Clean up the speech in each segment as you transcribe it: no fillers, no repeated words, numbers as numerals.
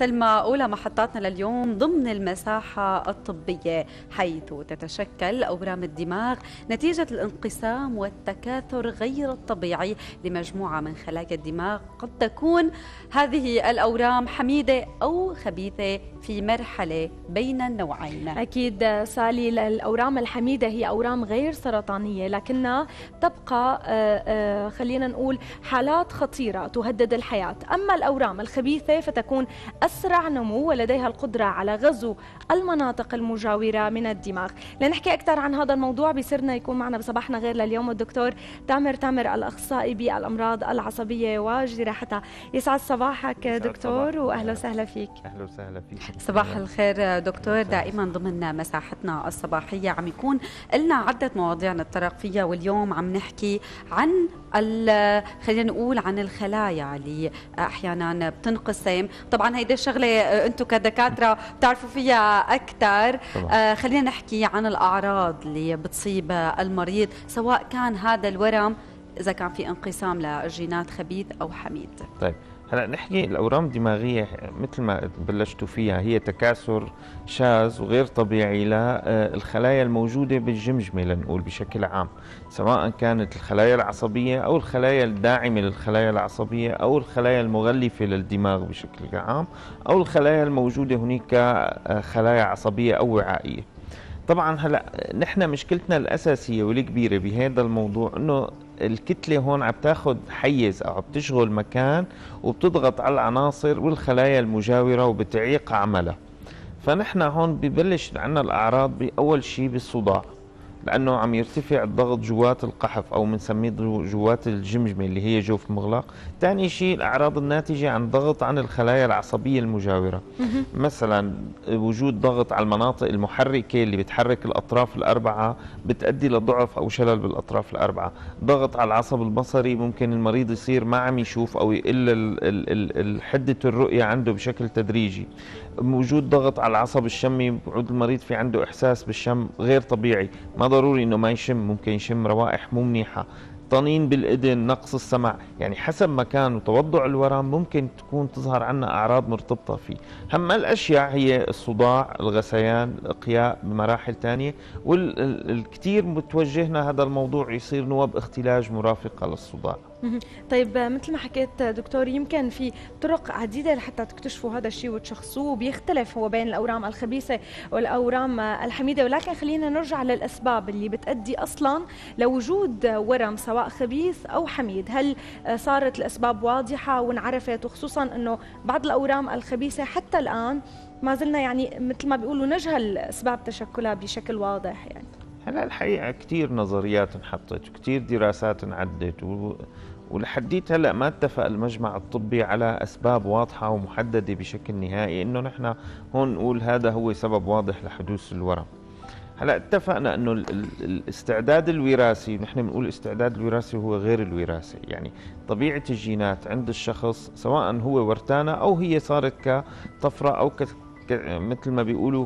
سلمى، أولى محطاتنا لليوم ضمن المساحة الطبية، حيث تتشكل أورام الدماغ نتيجة الانقسام والتكاثر غير الطبيعي لمجموعة من خلايا الدماغ. قد تكون هذه الأورام حميدة أو خبيثة في مرحلة بين النوعين. أكيد سالي، الأورام الحميدة هي أورام غير سرطانية، لكنها تبقى خلينا نقول حالات خطيرة تهدد الحياة. أما الأورام الخبيثة فتكون أسرع نمو ولديها القدرة على غزو المناطق المجاورة من الدماغ. لنحكي أكثر عن هذا الموضوع بيسرنا يكون معنا بصباحنا غير لليوم الدكتور تامر الأخصائي بالأمراض العصبية وجراحتها. يسعد صباحك دكتور، وأهلا وسهلا فيك. أهلا وسهلا فيك. صباح الخير دكتور. دائما ضمن مساحتنا الصباحية عم يكون لنا عدة مواضيع نتطرق فيها، واليوم عم نحكي عن خلينا نقول عن الخلايا اللي احيانا بتنقسم. طبعا هيدي الشغله انتم كدكاتره بتعرفوا فيها اكثر. خلينا نحكي عن الاعراض اللي بتصيب المريض، سواء كان هذا الورم اذا كان في انقسام للجينات خبيث او حميد. طيب هلا نحكي الاورام الدماغيه مثل ما بلشتوا فيها، هي تكاثر شاذ وغير طبيعي للخلايا الموجوده بالجمجمه، لنقول بشكل عام، سواء كانت الخلايا العصبيه او الخلايا الداعمه للخلايا العصبيه او الخلايا المغلفه للدماغ بشكل عام، او الخلايا الموجوده هناك خلايا عصبيه او وعائيه. طبعا هلا نحن مشكلتنا الاساسيه والكبيره بهذا الموضوع انه الكتله هون عم تاخذ حيز او عم تشغل مكان وبتضغط على العناصر والخلايا المجاوره وبتعيق عملها. فنحن هون ببلش عندنا الاعراض باول شيء بالصداع، لانه عم يرتفع الضغط جوات القحف او بنسميه جوات الجمجمه اللي هي جوف مغلق. ثاني شيء الاعراض الناتجه عن ضغط عن الخلايا العصبيه المجاوره، مثلا وجود ضغط على المناطق المحركه اللي بتحرك الاطراف الاربعه بتؤدي لضعف او شلل بالاطراف الاربعه. ضغط على العصب البصري، ممكن المريض يصير ما عم يشوف او يقل حده الرؤيه عنده بشكل تدريجي. وجود ضغط على العصب الشمي، بعود المريض في عنده احساس بالشم غير طبيعي، ما ضروري انه ما يشم، ممكن يشم روائح مو منيحه. طنين بالاذن، نقص السمع، يعني حسب مكان وتوضع الورم ممكن تكون تظهر عنا اعراض مرتبطه فيه. هم الاشياء هي الصداع، الغثيان، الاقياء بمراحل ثانيه، والكثير متوجهنا هذا الموضوع يصير نوب اختلاج مرافقه للصداع. طيب مثل ما حكيت دكتور، يمكن في طرق عديدة لحتى تكتشفوا هذا الشيء وتشخصوه، بيختلف هو بين الأورام الخبيثة والأورام الحميدة، ولكن خلينا نرجع للأسباب اللي بتؤدي أصلا لوجود ورم سواء خبيث أو حميد. هل صارت الأسباب واضحة وانعرفت، وخصوصا أنه بعض الأورام الخبيثة حتى الآن ما زلنا يعني مثل ما بيقولوا نجهل أسباب تشكلها بشكل واضح؟ يعني هلا الحقيقة كثير نظريات انحطت وكثير دراسات انعدت ولحديت هلا ما اتفق المجمع الطبي على اسباب واضحه ومحدده بشكل نهائي انه نحن هون نقول هذا هو سبب واضح لحدوث الورم. هلا اتفقنا انه الاستعداد الوراثي، نحن بنقول الاستعداد الوراثي هو غير الوراثي، يعني طبيعه الجينات عند الشخص سواء هو ورثانه او هي صارت كطفره او مثل ما بيقولوا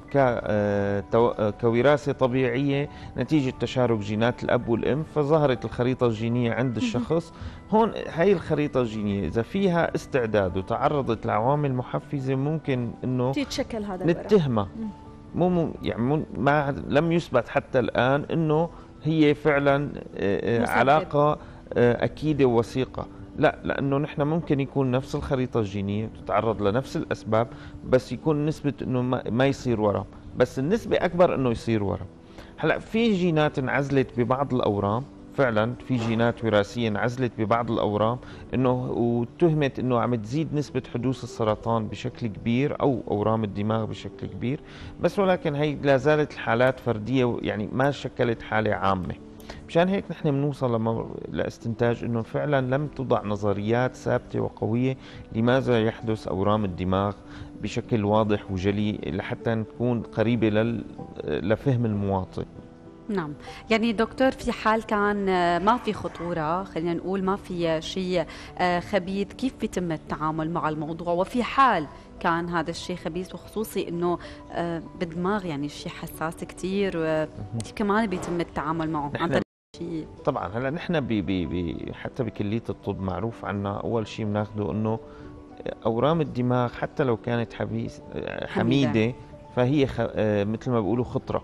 كوراثة طبيعية نتيجة تشارك جينات الأب والأم، فظهرت الخريطة الجينية عند الشخص. هون هاي الخريطة الجينية إذا فيها استعداد وتعرضت لعوامل محفزة ممكن إنه تتشكل هذا نتهمها. يعني ما لم يثبت حتى الآن إنه هي فعلا علاقة أكيدة ووثيقة، لا، لأنه نحن ممكن يكون نفس الخريطة الجينية تتعرض لنفس الأسباب، بس يكون نسبة إنه ما يصير ورم، بس النسبة أكبر إنه يصير ورم. هلا في جينات انعزلت ببعض الأورام، فعلا في جينات وراثية انعزلت ببعض الأورام إنه واتهمت إنه عم تزيد نسبة حدوث السرطان بشكل كبير أو أورام الدماغ بشكل كبير، بس ولكن هي لا زالت الحالات فردية، يعني ما شكلت حالة عامة. مشان هيك نحن بنوصل لاستنتاج انه فعلا لم توضع نظريات ثابته وقويه لماذا يحدث اورام الدماغ بشكل واضح وجلي لحتى نكون قريبه لفهم المواطن. نعم، يعني دكتور في حال كان ما في خطورة، خلينا نقول ما في شيء خبيث، كيف بيتم التعامل مع الموضوع؟ وفي حال كان هذا الشيء خبيث وخصوصي انه بالدماغ يعني شيء حساس كثير، كيف كمان بيتم التعامل معه عن طريق شيء؟ طبعا هلا نحن حتى بكلية الطب معروف عنا اول شيء بناخذه انه اورام الدماغ حتى لو كانت حميده فهي مثل ما بيقولوا خطره،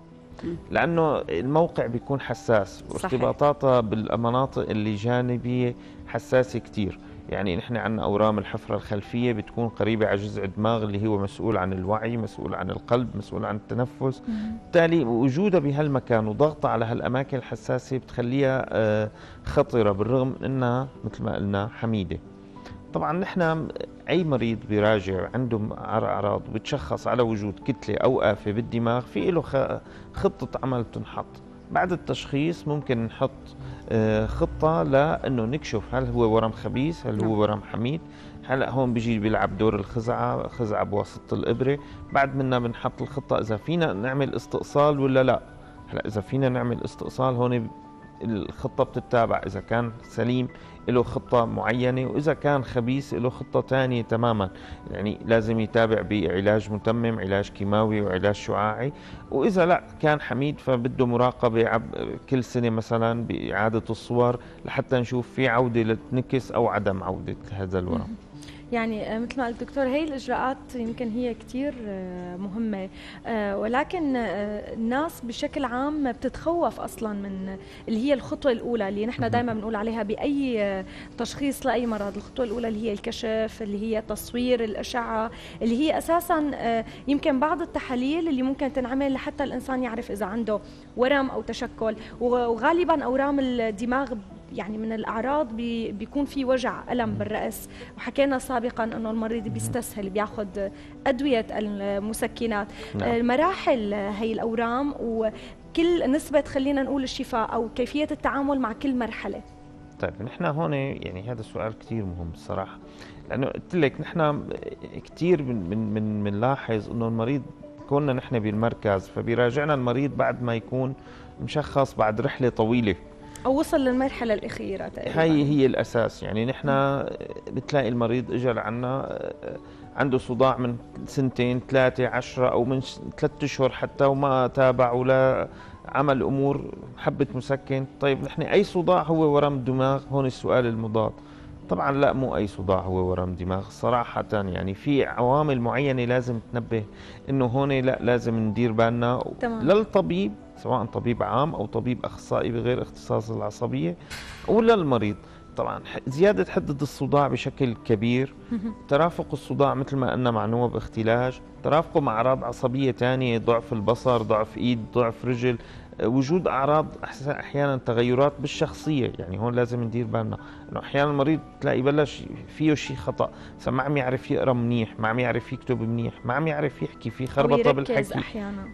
لانه الموقع بيكون حساس وارتباطاتها بالمناطق اللي جانبيه حساسه كثير. يعني نحن عندنا اورام الحفره الخلفيه بتكون قريبه على جذع الدماغ اللي هو مسؤول عن الوعي، مسؤول عن القلب، مسؤول عن التنفس. بالتالي وجودها بهالمكان وضغطها على هالاماكن الحساسه بتخليها خطره بالرغم انها مثل ما قلنا حميده. طبعا نحن اي مريض بيراجع عنده اعراض وبتشخص على وجود كتله او آفة بالدماغ، في له خطه عمل تنحط. بعد التشخيص ممكن نحط خطه لانه نكشف هل هو ورم خبيث، هل هو ورم حميد. هلا هون بيجي بيلعب دور خزعه بواسطه الابره. بعد منا بنحط الخطه اذا فينا نعمل استئصال ولا لا. هلا اذا فينا نعمل استئصال هون الخطه بتتابع، اذا كان سليم له خطة معينة، وإذا كان خبيث له خطة ثانية تماما. يعني لازم يتابع بعلاج متمم، علاج كيماوي وعلاج شعاعي. وإذا لا كان حميد فبده مراقبة كل سنة مثلا بإعادة الصور لحتى نشوف في عودة للنكس أو عدم عودة هذا الورم. يعني مثل ما قلت دكتور، هي الإجراءات يمكن هي كتير مهمة، ولكن الناس بشكل عام بتتخوف أصلا من اللي هي الخطوة الأولى اللي نحن دائما بنقول عليها بأي تشخيص لأي مرض. الخطوة الأولى اللي هي الكشف، اللي هي تصوير الأشعة، اللي هي أساسا يمكن بعض التحاليل اللي ممكن تنعمل لحتى الإنسان يعرف إذا عنده ورم أو تشكل. وغالبا أورام الدماغ يعني من الأعراض بيكون في وجع ألم بالرأس، وحكينا سابقا أنه المريض بيستسهل بياخذ أدوية المسكنات. مراحل هي الأورام وكل نسبة خلينا نقول الشفاء أو كيفية التعامل مع كل مرحلة. طيب نحن هون يعني هذا السؤال كثير مهم الصراحة، لأنه قلت لك نحن كثير بنلاحظ أنه المريض كنا نحن بالمركز فبيراجعنا المريض بعد ما يكون مشخص بعد رحلة طويلة أو وصل للمرحلة الأخيرة تقريبا. هي الأساس. يعني نحن بتلاقي المريض إجا لعنا عنده صداع من 2 3 10 أو من 3 أشهر حتى وما تابع ولا عمل أمور حبة مسكن. طيب نحن أي صداع هو ورم دماغ؟ هون السؤال المضاد. طبعا لا، مو أي صداع هو ورم دماغ صراحة. يعني في عوامل معينة لازم تنبه إنه هون لا، لازم ندير بالنا للطبيب سواء طبيب عام أو طبيب أخصائي بغير اختصاص العصبية ولا المريض. طبعا زيادة حدة الصداع بشكل كبير، ترافق الصداع مثل ما قلنا مع نوب اختلاج، ترافقه مع أعراض عصبية تانية، ضعف البصر، ضعف إيد، ضعف رجل، وجود أعراض أحيانا تغيرات بالشخصية. يعني هون لازم ندير بالنا إنه أحيانا المريض تلاقي بلش فيه شيء خطأ، ما عم يعرف يقرأ منيح، ما عم يعرف يكتب منيح، ما عم يعرف يحكي، في خربطة بالحكي أحيانا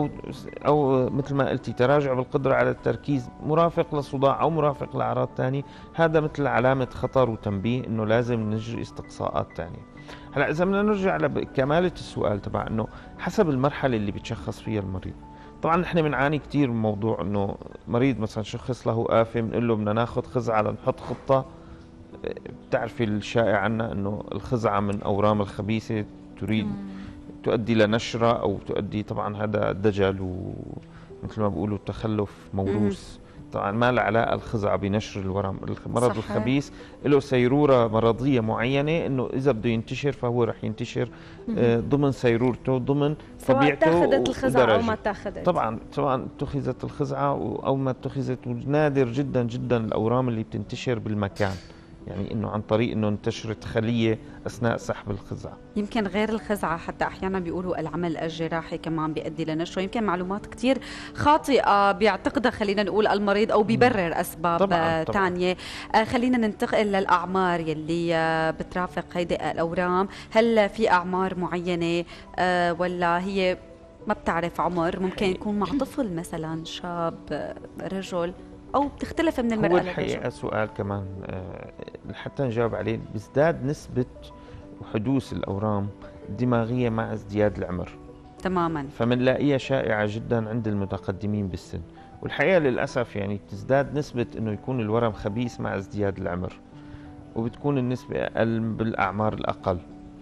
أو مثل ما قلتي تراجع بالقدرة على التركيز مرافق لصداع أو مرافق لأعراض تانية. هذا مثل علامة خطر وتنبيه إنه لازم نجري استقصاءات تانية. هلا إذا بدنا نرجع لكمالة السؤال تبع إنه حسب المرحلة اللي بتشخص فيها المريض. طبعا نحن بنعاني كثير من موضوع انه مريض مثلا شخص له آفة بنقول له بدنا ناخذ خزعه لنحط خطه. بتعرفي الشائع عنا انه الخزعه من اورام الخبيثه تريد تؤدي لنشره او تؤدي، طبعا هذا دجل ومثل ما بيقولوا تخلف موروث. طبعا ما له علاقه الخزعه بنشر الورم. المرض الخبيث له سيروره مرضيه معينه، انه اذا بده ينتشر فهو رح ينتشر ضمن سيرورته، ضمن طبيعته، سواء اتخذت الخزعه او ما اتخذت. طبعا سواء اتخذت الخزعه او ما اتخذت. ونادر جدا جدا الاورام اللي بتنتشر بالمكان، يعني انه عن طريق انه انتشرت خليه اثناء سحب الخزعه. يمكن غير الخزعه حتى احيانا بيقولوا العمل الجراحي كمان بيؤدي لنشره. يمكن معلومات كثير خاطئه بيعتقدها خلينا نقول المريض او بيبرر اسباب ثانيه. خلينا ننتقل للاعمار يلي بترافق هيدي الاورام. هل في اعمار معينه ولا هي ما بتعرف عمر؟ ممكن يكون مع طفل مثلا، شاب، رجل، أو بتختلف من المرأة للرجل؟ هو الحقيقة سؤال كمان حتى نجاوب عليه. بيزداد نسبة وحدوث الأورام الدماغية مع ازدياد العمر تماما، فمنلاقيها شائعة جدا عند المتقدمين بالسن. والحقيقة للأسف يعني تزداد نسبة أنه يكون الورم خبيث مع ازدياد العمر، وبتكون النسبة أقل بالأعمار الأقل.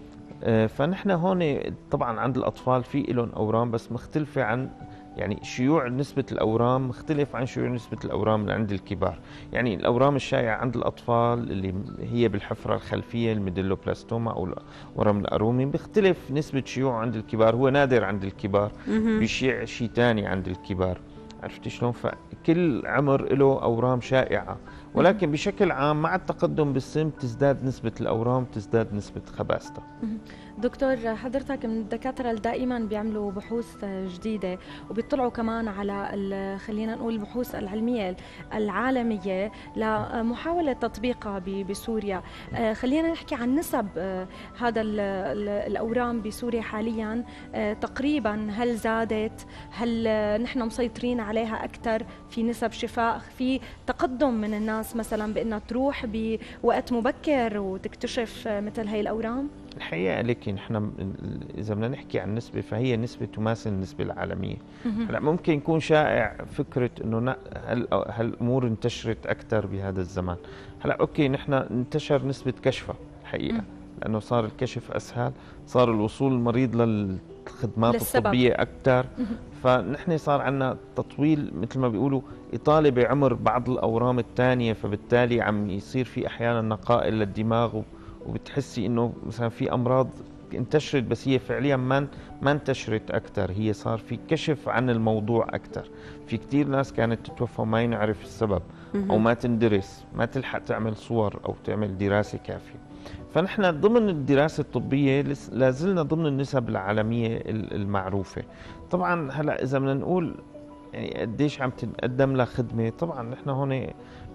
فنحن هون طبعا عند الأطفال في لهم أورام بس مختلفة عن يعني شيوع نسبة الأورام مختلف عن شيوع نسبة الأورام اللي عند الكبار. يعني الأورام الشائعة عند الأطفال اللي هي بالحفرة الخلفية الميدلوبلاستوما أو ورم الأرومي بيختلف نسبة شيوعه عند الكبار، هو نادر عند الكبار، بيشيع شيء ثاني عند الكبار. عرفتي شلون؟ فكل عمر له أورام شائعة، ولكن بشكل عام مع التقدم بالسن تزداد نسبة الأورام، تزداد نسبة خباثتها. دكتور، حضرتك من الدكاترة اللي دائما بيعملوا بحوث جديدة وبيطلعوا كمان على خلينا نقول البحوث العلمية العالمية لمحاولة تطبيقها بسوريا. خلينا نحكي عن نسب هذا الأورام بسوريا حاليا تقريبا، هل زادت؟ هل نحن مسيطرين عليها أكثر؟ في نسب شفاء؟ في تقدم من الناس مثلا بأنها تروح بوقت مبكر وتكتشف مثل هي الأورام؟ الحقيقة لك نحن إذا بدنا نحكي عن نسبة فهي نسبة تماثل النسبة العالمية. هلا ممكن يكون شائع فكرة إنه هالأمور انتشرت أكثر بهذا الزمان. هلا أوكي نحن انتشر نسبة كشفها الحقيقة، لأنه صار الكشف أسهل، صار الوصول المريض للخدمات الطبية أكثر، فنحن صار عندنا تطويل مثل ما بيقولوا إطالة بعمر بعض الأورام الثانية، فبالتالي عم يصير في أحيانا نقائل للدماغ وبتحسي انه مثلا في امراض انتشرت بس هي فعليا ما انتشرت اكثر، هي صار في كشف عن الموضوع اكثر. في كثير ناس كانت تتوفى وما ينعرف السبب او ما تندرس، ما تلحق تعمل صور او تعمل دراسه كافيه. فنحن ضمن الدراسه الطبيه لازلنا ضمن النسب العالميه المعروفه. طبعا هلا اذا بدنا نقول يعني قديش عم تقدم لها خدمه، طبعا نحن هون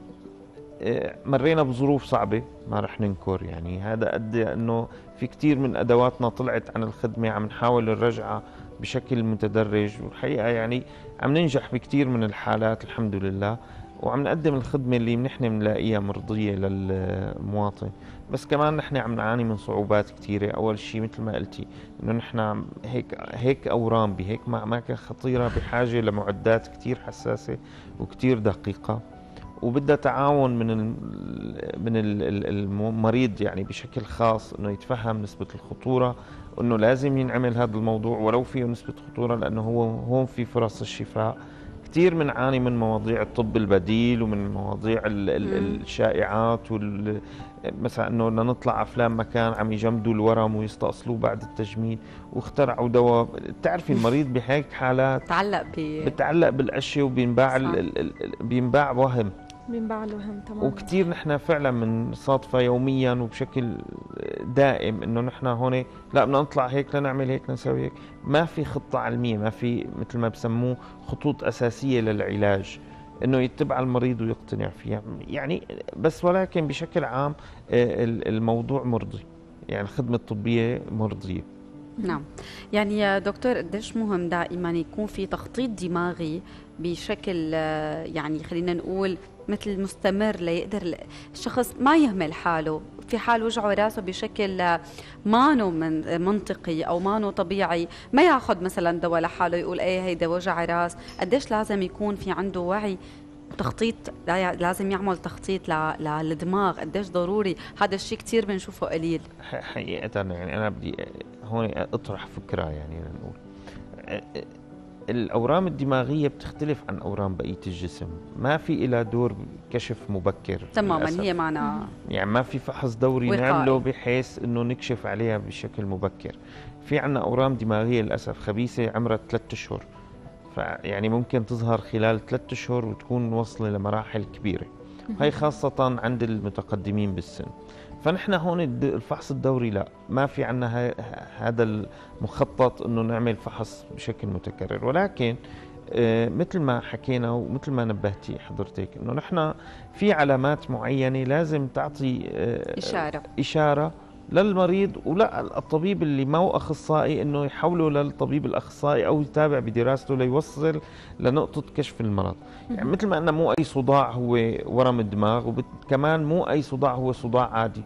مرينا بظروف صعبة ما رح ننكر، يعني هذا أدى أنه في كتير من أدواتنا طلعت عن الخدمة، عم نحاول الرجعة بشكل متدرج، والحقيقة يعني عم ننجح بكتير من الحالات الحمد لله، وعم نقدم الخدمة اللي نحن بنلاقيها مرضية للمواطن. بس كمان نحن عم نعاني من صعوبات كتيرة. أول شيء مثل ما قلتي إنه نحن هيك أورام بهيك أماكن خطيرة بحاجة لمعدات كتير حساسة وكتير دقيقة، وبدها تعاون من المريض يعني بشكل خاص، انه يتفهم نسبة الخطورة وانه لازم ينعمل هذا الموضوع ولو فيه نسبة خطورة، لانه هون في فرص الشفاء. كثير بنعاني من مواضيع الطب البديل ومن مواضيع الشائعات مثلا انه بدنا نطلع افلام مكان عم يجمدوا الورم ويستأصلوه بعد التجميد واخترعوا دواء. بتعرفي المريض بهيك حالات بتعلق بالاشياء وبينباع وهم، بينباع الوهم. تمام. وكثير نحن فعلا بنصادفها يوميا وبشكل دائم انه نحن هون لا بدنا نطلع هيك لنعمل هيك لنسوي هيك، ما في خطة علمية، ما في مثل ما بسموه خطوط أساسية للعلاج انه يتبع المريض ويقتنع فيها يعني. بس ولكن بشكل عام الموضوع مرضي، يعني الخدمة الطبية مرضية. نعم. يعني يا دكتور قديش مهم دائما يكون في تخطيط دماغي بشكل يعني خلينا نقول مثل مستمر ليقدر الشخص ما يهمل حاله في حال وجعه راسه بشكل مانو منطقي او مانو طبيعي، ما ياخذ مثلا دواء لحاله يقول ايه هيدا وجع راس. قديش لازم يكون في عنده وعي تخطيط، لازم يعمل تخطيط للدماغ، قديش ضروري هذا الشيء كثير بنشوفه قليل حقيقة. يعني أنا بدي هون أطرح فكرة، يعني نقول الأورام الدماغية بتختلف عن أورام بقية الجسم، ما في إلها دور كشف مبكر تماما للأسف. هي معنا يعني ما في فحص دوري نعمله بحيث إنه نكشف عليها بشكل مبكر. في عنا أورام دماغية للأسف خبيثة عمرها 3 أشهر، يعني ممكن تظهر خلال 3 أشهر وتكون وصلة لمراحل كبيرة، هي خاصة عند المتقدمين بالسن. فنحن هون الفحص الدوري لا، ما في عنا هذا المخطط انه نعمل فحص بشكل متكرر، ولكن مثل ما حكينا ومثل ما نبهتي حضرتك انه نحن في علامات معينة لازم تعطي إشارة للمريض ولا الطبيب اللي ما هو أخصائي انه يحوله للطبيب الأخصائي او يتابع بدراسته ليوصل لنقطة كشف المرض. يعني مثل ما أن مو أي صداع هو ورم الدماغ، وكمان مو أي صداع هو صداع عادي.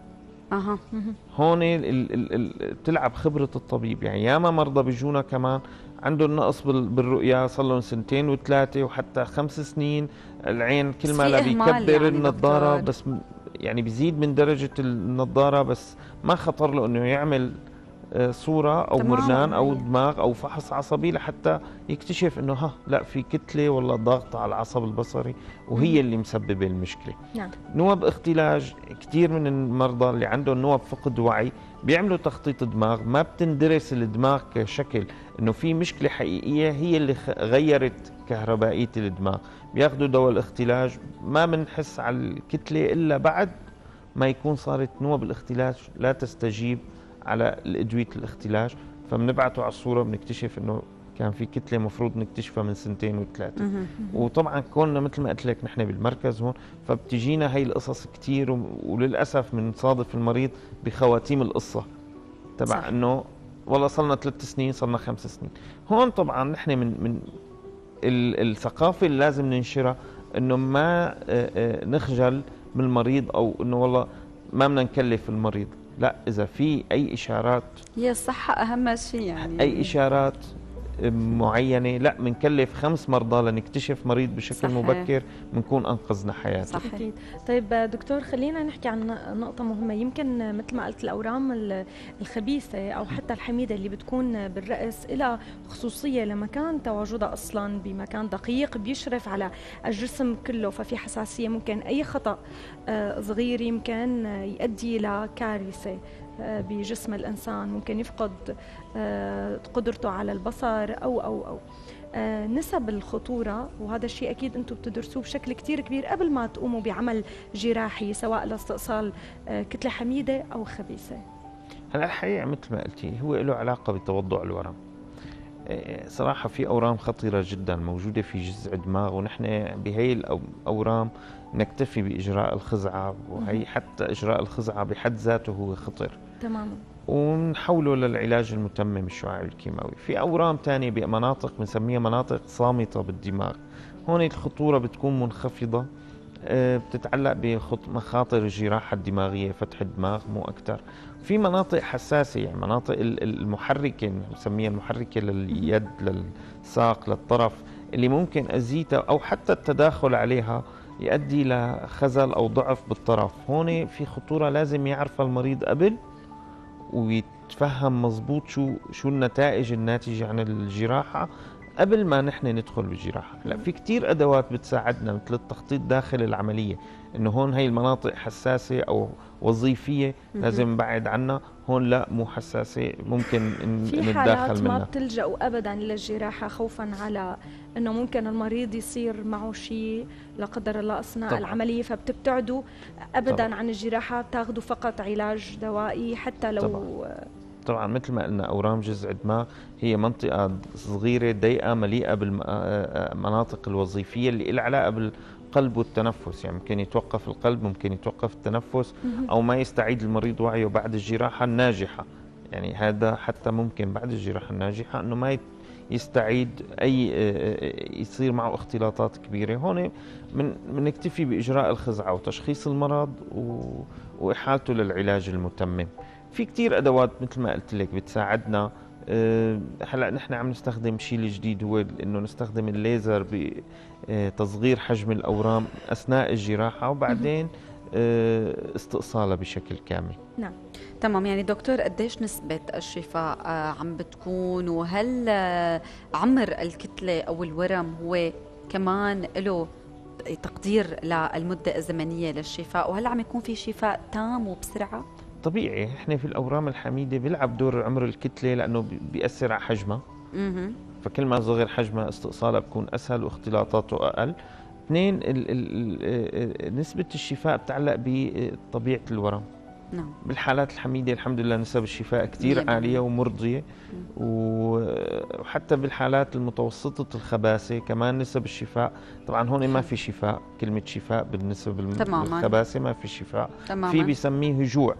هون بتلعب خبرة الطبيب. يعني ياما مرضى بيجونا كمان عندهم نقص بالرؤية، صار لهم 2 و3 وحتى 5 سنين، العين كل ما لا بيكبر يعني النظارة بس يعني بيزيد من درجة النظارة، بس ما خطر له انه يعمل صورة أو تماماً. مرنان أو دماغ أو فحص عصبي لحتى يكتشف إنه لا في كتلة ولا ضغط على العصب البصري وهي اللي مسببة المشكلة. نعم. نوب اختلاج، كثير من المرضى اللي عندهم نوب فقد وعي بيعملوا تخطيط دماغ، ما بتندرس الدماغ كشكل إنه في مشكلة حقيقية هي اللي غيرت كهربائية الدماغ. بياخذوا دواء الاختلاج، ما بنحس على الكتلة إلا بعد ما يكون صارت نوب الاختلاج لا تستجيب على أدوية الاختلاج، فبنبعته على الصورة بنكتشف إنه كان في كتلة مفروض نكتشفها من 2 و3. وطبعا كوننا مثل ما قلت لك نحن بالمركز هون، فبتجينا هي القصص كتير وللأسف بنصادف المريض بخواتيم القصة تبع إنه والله صلنا 3 سنين صلنا 5 سنين. هون طبعا نحن من الثقافة اللي لازم ننشرها إنه ما نخجل من المريض أو إنه والله ما بدنا نكلف المريض، لا، إذا في أي إشارات، هي الصحة أهم شيء يعني، أي إشارات معينة لا بنكلف 5 مرضى لنكتشف مريض بشكل صحيح. مبكر بنكون أنقذنا حياته. صحيح. أكيد. طيب دكتور، خلينا نحكي عن نقطة مهمة. يمكن مثل ما قلت الأورام الخبيثة أو حتى الحميدة اللي بتكون بالرأس إلى خصوصية لمكان تواجدها أصلا بمكان دقيق بيشرف على الجسم كله، ففي حساسية، ممكن أي خطأ صغير يمكن يؤدي لكارثة بجسم الإنسان، ممكن يفقد قدرته على البصر أو نسب الخطورة، وهذا الشيء أكيد أنتم بتدرسوه بشكل كتير كبير قبل ما تقوموا بعمل جراحي سواء لاستئصال كتلة حميدة أو خبيثة. هلا الحقيقة مثل ما قلتي هو له علاقة بتوضع الورم. صراحة في أورام خطيرة جدا موجودة في جذع الدماغ، ونحن بهي الأورام نكتفي بإجراء الخزعة، وهي حتى إجراء الخزعة بحد ذاته هو خطر تماما، ونحوله للعلاج المتمم الشعاعي الكيماوي. في أورام تانية بمناطق بنسميها مناطق صامتة بالدماغ، هون الخطورة بتكون منخفضة، بتتعلق بمخاطر الجراحة الدماغية، فتح الدماغ مو أكتر. في مناطق حساسة، يعني مناطق المحركة نسميها المحركة لليد، للساق، للطرف، اللي ممكن أزيتها أو حتى التداخل عليها يؤدي لخزل أو ضعف بالطرف. هون في خطورة لازم يعرفها المريض قبل ويتفهم مضبوط شو النتائج الناتجة عن الجراحة قبل ما نحن ندخل بالجراحة. لا، في كتير أدوات بتساعدنا مثل التخطيط داخل العملية، إنه هون هي المناطق حساسة أو وظيفية لازم نبعد عنها، هون لا مو حساسة ممكن في حالات نتداخل ما منها. بتلجأوا أبدا للجراحة خوفا على أنه ممكن المريض يصير معه شيء لا قدر الله أثناء طبعا. العملية، فبتبتعدوا أبدا طبعا. عن الجراحة، بتاخذوا فقط علاج دوائي حتى لو طبعا مثل ما قلنا أورام جذع الدماغ هي منطقة صغيرة ضيقة مليئة بالمناطق الوظيفية اللي لها علاقة بالقلب والتنفس، يعني ممكن يتوقف القلب، ممكن يتوقف التنفس، أو ما يستعيد المريض وعيه بعد الجراحة الناجحة. يعني هذا حتى ممكن بعد الجراحة الناجحة أنه ما يستعيد يصير معه اختلاطات كبيرة. هون بنكتفي بإجراء الخزعة وتشخيص المرض وإحالته للعلاج المتمم. في كتير أدوات مثل ما قلت لك بتساعدنا. هلا نحن عم نستخدم شيء الجديد هو إنه نستخدم الليزر بتصغير حجم الأورام أثناء الجراحة وبعدين استئصالها بشكل كامل. نعم. تمام. يعني دكتور، قديش نسبة الشفاء عم بتكون، وهل عمر الكتلة أو الورم هو كمان له تقدير للمدة الزمنية للشفاء، وهل عم يكون في شفاء تام وبسرعة؟ طبيعي احنا في الأورام الحميدة بيلعب دور عمر الكتلة لأنه بيأثر على حجمها، فكل ما صغر حجمها استئصالها بكون أسهل واختلاطاته أقل. 2 نسبة الشفاء بتعلق بطبيعة الورم. نعم. بالحالات الحميدة الحمد لله نسب الشفاء كتير عالية ومرضية، وحتى بالحالات المتوسطة الخباثة كمان نسب الشفاء. طبعا هون ما في شفاء، كلمة شفاء بالنسبة للخباثة ما في شفاء. في بيسميه هجوع،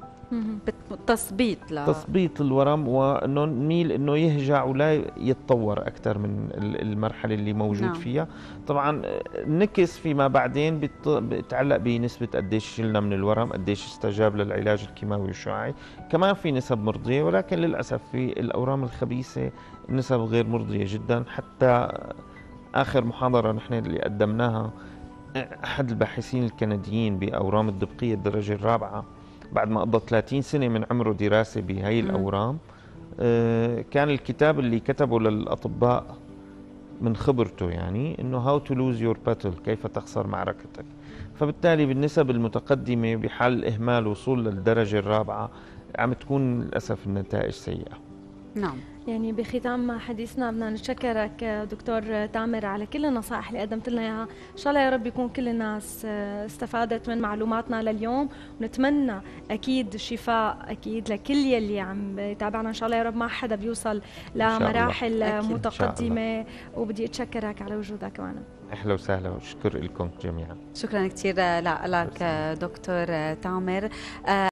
تثبيط الورم، وانه نميل انه يهجع ولا يتطور اكثر من المرحله اللي موجود نعم. فيها. طبعا نكس فيما بعدين بتعلق بنسبه قديش شلنا من الورم، قديش استجاب للعلاج الكيماوي والشعاعي. كمان في نسب مرضيه، ولكن للاسف في الاورام الخبيثه النسب غير مرضيه جدا. حتى اخر محاضره نحن اللي قدمناها احد الباحثين الكنديين باورام الدبقيه الدرجه الرابعه بعد ما قضى 30 سنة من عمره دراسة بهي الأورام، كان الكتاب اللي كتبه للأطباء من خبرته، يعني انه How to lose your battle، كيف تخسر معركتك. فبالتالي بالنسب المتقدمة بحال الإهمال الوصول للدرجة الرابعة عم تكون للأسف النتائج سيئة. نعم. يعني بختام حديثنا بدنا نشكرك دكتور تامر على كل النصائح اللي قدمت لنا اياها، ان شاء الله يا رب يكون كل الناس استفادت من معلوماتنا لليوم، ونتمنى اكيد شفاء اكيد لكل يلي عم يتابعنا، ان شاء الله يا رب ما حدا بيوصل لمراحل متقدمه، وبدي اتشكرك على وجودك معنا. اهلا وسهلا وشكر لكم جميعا. شكرا كثير لك دكتور تامر.